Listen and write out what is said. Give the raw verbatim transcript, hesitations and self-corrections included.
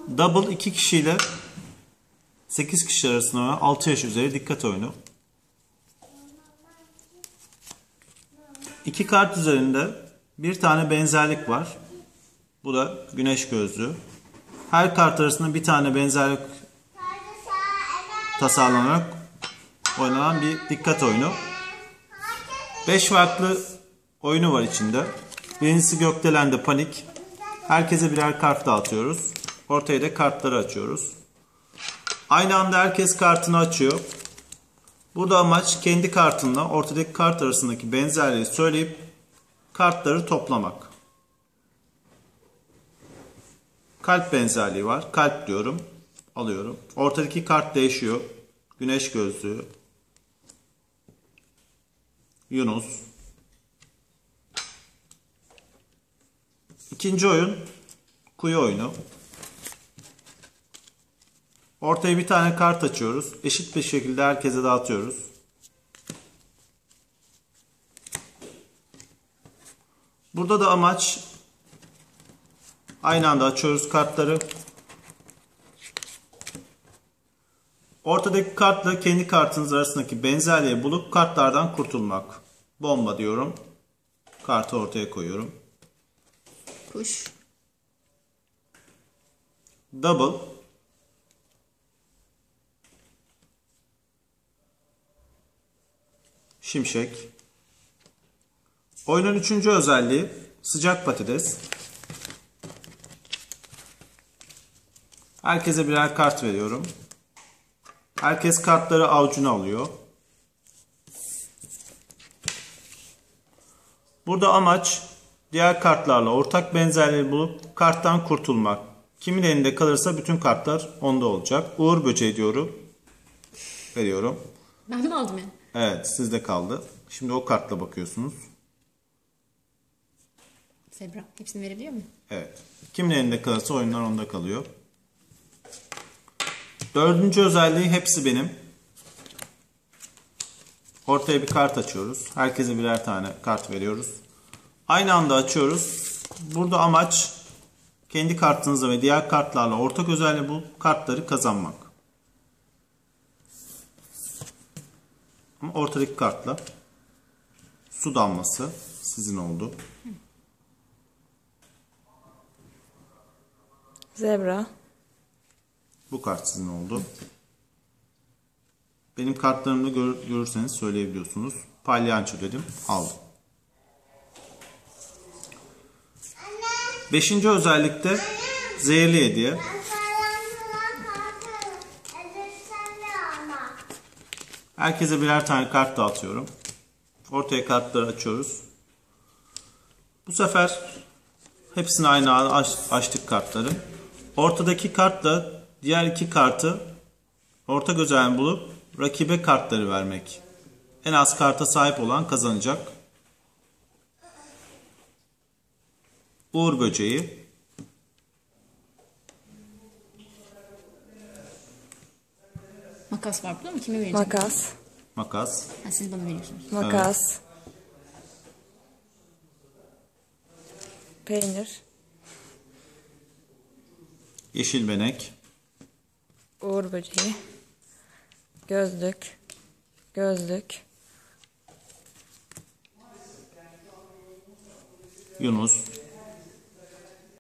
Double iki kişiyle sekiz kişi arasında oynanan altı yaş üzeri dikkat oyunu. İki kart üzerinde bir tane benzerlik var. Bu da güneş gözlüğü. Her kart arasında bir tane benzerlik tasarlanarak oynanan bir dikkat oyunu. beş farklı oyunu var içinde. Birincisi Gökdelen'de Panik. Herkese birer kart dağıtıyoruz. Ortaya da kartları açıyoruz. Aynı anda herkes kartını açıyor. Burada amaç kendi kartınla ortadaki kart arasındaki benzerliği söyleyip kartları toplamak. Kalp benzerliği var. Kalp diyorum. Alıyorum. Ortadaki kart değişiyor. Güneş gözlüğü. Yunus. İkinci oyun kuyu oyunu. Ortaya bir tane kart açıyoruz. Eşit bir şekilde herkese dağıtıyoruz. Burada da amaç aynı anda açıyoruz kartları. Ortadaki kartla kendi kartınız arasındaki benzerliği bulup kartlardan kurtulmak. Bomba diyorum. Kartı ortaya koyuyorum. Kuş. Double. Şimşek. Oyunun üçüncü özelliği sıcak patates. Herkese birer kart veriyorum. Herkes kartları avucuna alıyor. Burada amaç diğer kartlarla ortak benzerliği bulup karttan kurtulmak. Kimin elinde kalırsa bütün kartlar onda olacak. Uğur böceği diyorum. Veriyorum. Ben mi aldım ya? Evet, sizde kaldı. Şimdi o kartla bakıyorsunuz. Zebra. Hepsini verebiliyor muyum? Evet. Kimin elinde kalırsa oyunlar onda kalıyor. Dördüncü özelliği hepsi benim. Ortaya bir kart açıyoruz. Herkese birer tane kart veriyoruz. Aynı anda açıyoruz. Burada amaç kendi kartınızla ve diğer kartlarla ortak özelliği bu kartları kazanmak. Ama ortadaki kartla su damlası sizin oldu. Zebra. Bu kart sizin oldu. Benim kartlarımı gör, görürseniz söyleyebiliyorsunuz. Palyanço dedim. Aldım. Beşinci özellikte zehirli hediye. Herkese birer tane kart dağıtıyorum. Ortaya kartları açıyoruz. Bu sefer hepsini aynı anda aç, açtık kartları. Ortadaki kartla diğer iki kartı ortak özelliğini bulup rakibe kartları vermek. En az karta sahip olan kazanacak. Uğur böceği. Makas var burada mı? Kime vereceğim? Makas. Makas. Ha, siz bana veriyorsunuz. Makas. Peynir. Yeşil benek. Uğur böceği. Gözlük. Gözlük. Yunus.